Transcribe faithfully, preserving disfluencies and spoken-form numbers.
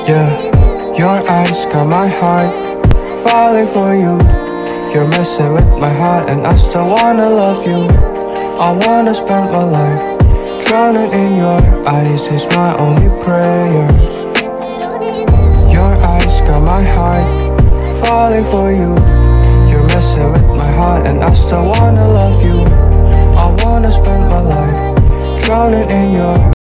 Yeah, your eyes got my heart falling for you. You're messing with my heart and I still wanna love you. I wanna spend my life drowning in your eyes is my only prayer. Your eyes got my heart falling for you. You're messing with my heart and I still wanna love you. I wanna spend my life drowning in your